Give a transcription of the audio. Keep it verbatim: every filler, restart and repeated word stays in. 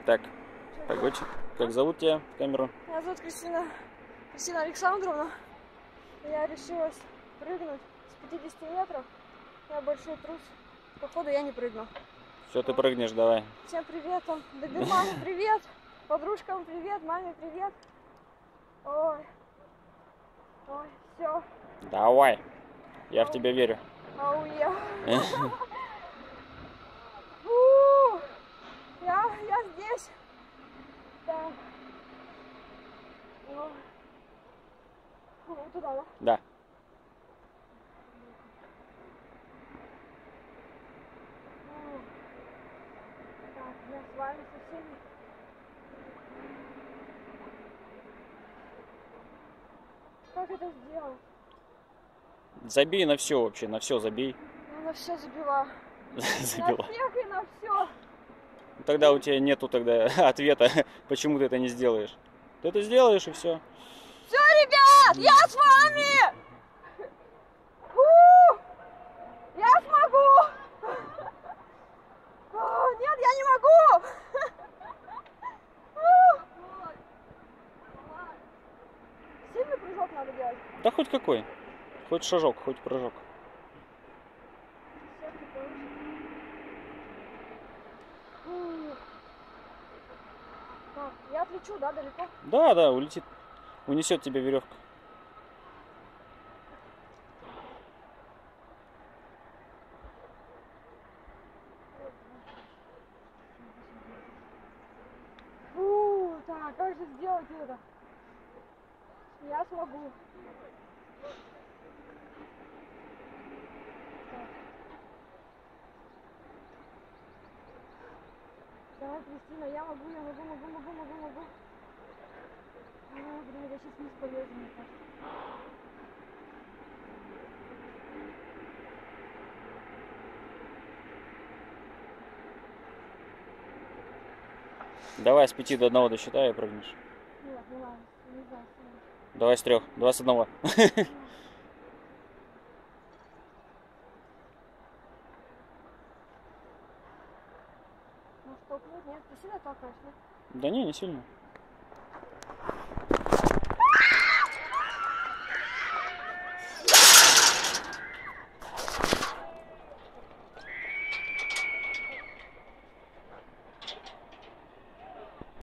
Так, погодь, как зовут тебя в камеру? Меня зовут Кристина, Кристина Александровна. Я решилась прыгнуть с пятидесяти метров. Я большой трус. Походу я не прыгну. Все, ты прыгнешь, давай. Всем привет, там, доберману привет, подружкам привет, маме привет. Ой, ой, все. Давай, я в тебя верю. Ауе. Я, я здесь. Так. Ой. Туда, да? Да. Так, я с вами со всеми. Как это сделать? Забей на все вообще, на все забей. Я на все забила. Забила. На всех и на все. Тогда у тебя нету тогда ответа, почему ты это не сделаешь. Ты это сделаешь и все. Все, ребят, я с вами! У! Я смогу! О, нет, я не могу! Сильный прыжок надо делать. Да хоть какой. Хоть шажок, хоть прыжок. Так, я отлечу, да, далеко? Да, да, улетит. Унесет тебя веревка. Фу, так, как же сделать это? Я смогу. Так. Давай, Кристина, я могу, я могу, могу, могу, могу, могу. О, блин, я сейчас вниз полезу, мне кажется. Давай с пяти до одного досчитаю и прыгнешь. Нет, не надо, не знаю. Давай с трех, два с одного. Ну, столкнуть, нет, ты сильно толкаешь, нет? Да не, не сильно.